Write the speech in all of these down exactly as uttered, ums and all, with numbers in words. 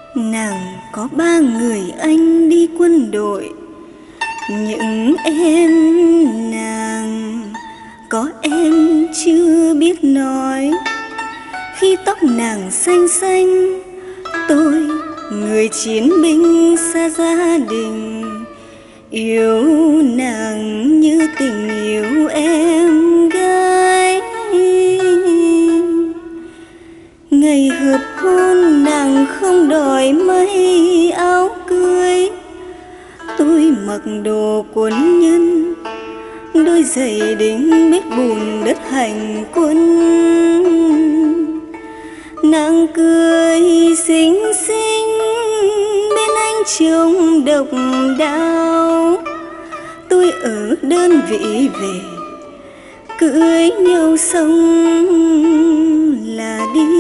Nàng có ba người anh đi quân đội, những em nàng có em chưa biết nói. Khi tóc nàng xanh xanh, tôi người chiến binh xa gia đình, yêu nàng như tình yêu em gái. Ngày hợp hôn nàng không đòi may áo cưới, tôi mặc đồ quân nhân, đôi giày đính mít bùn đất hành quân. Nàng cười xinh xinh bên anh trông độc đáo, tôi ở đơn vị về cưới nhau xong là đi.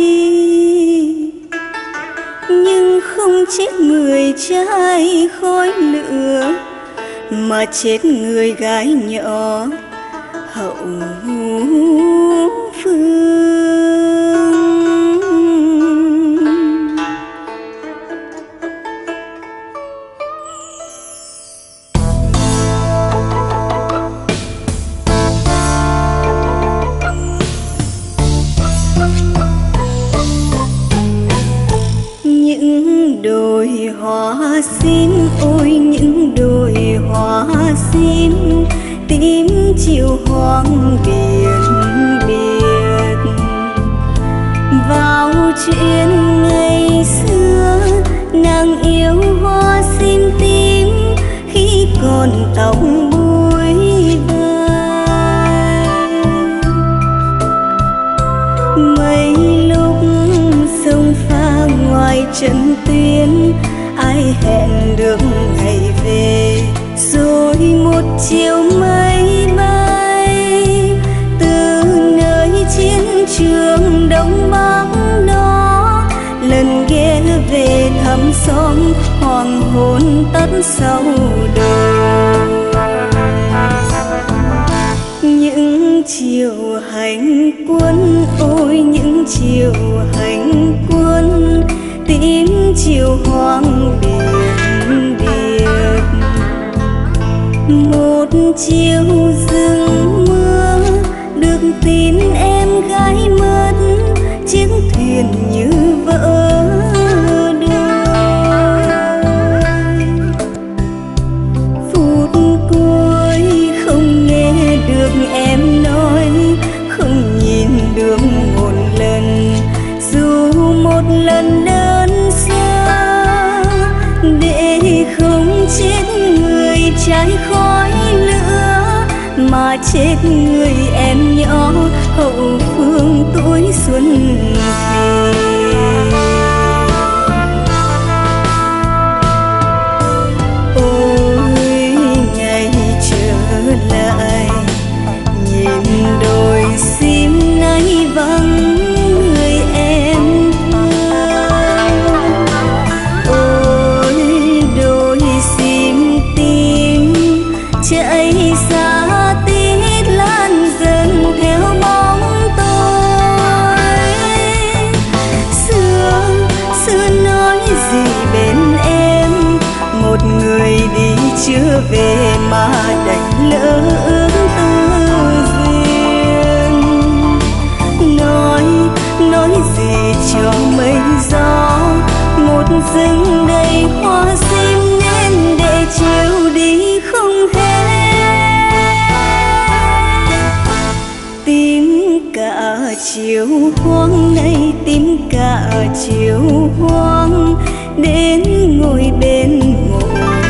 Nhưng không chết người trai khói lửa, mà chết người gái nhỏ hậu phương. Những đồi hoa sim, ôi những đồi hoa sim, tím chiều hoang biển biệt. Vào chuyện ngày xưa nàng yêu hoa sim tím, khi còn tóc búi vai. Mấy lúc sông pha ngoài trận tuyến, ai hẹn được ngày về, rồi một chiều mây bay từ nơi chiến trường Đông Bắc đó, lần ghé về thăm xóm hoàng hôn tắt sau đời. Những chiều hành quân, ôi những chiều hành quân, tím chiều hoang biển biệt. Một chiều rừng mưa, được tin em gái mất, chiếc thuyền như vỡ đôi. Phút cuối không nghe được em nói, không nhìn được một lần, dù một lần đơn xa, để không chết người trái khói lửa, mà chết người em nhỏ hậu phương tuổi xuân về. Ôi ngày trở lại, nhìn đồi sim nay vắng người em thương. Ôi đồi sim tím chạy xa tít lan dần theo bóng tôi. Xưa xưa nói gì bên em, một người đi chưa về mà đành lỡ ước tư duyên. Nói nói gì cho mây gió, một rừng đầy hoa sim nên để chiều đi không hết. Tím cả chiều hoang này, tím cả chiều hoang, đến ngồi bên mộ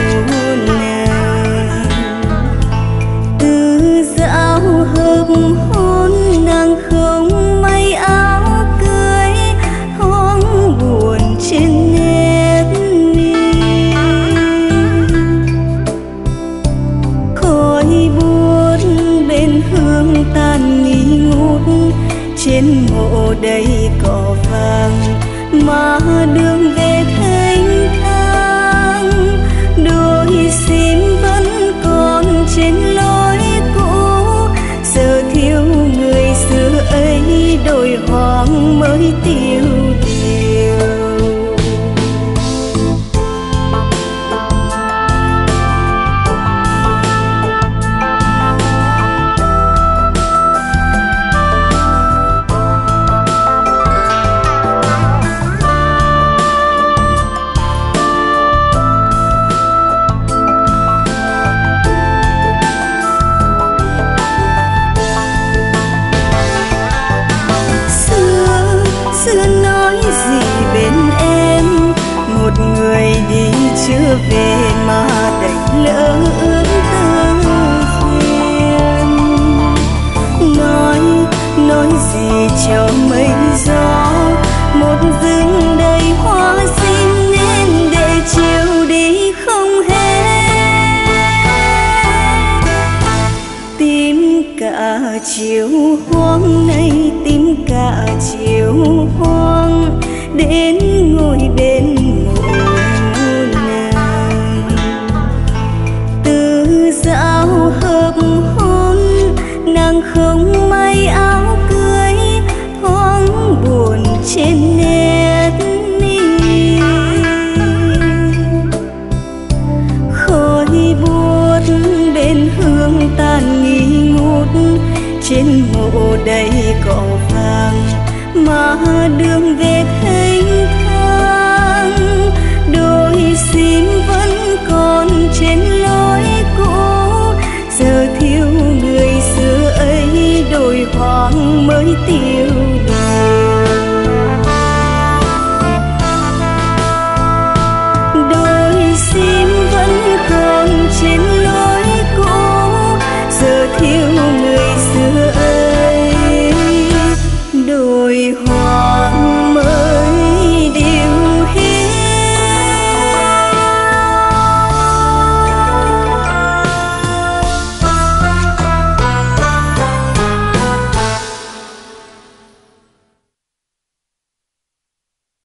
nàng. Từ dạo hợp hôn nàng không may áo cưới, hoang buồn trên nét mi. Khói buốt bên hương tàn nghi ngút, trên mộ đầy cỏ vàng mà đưa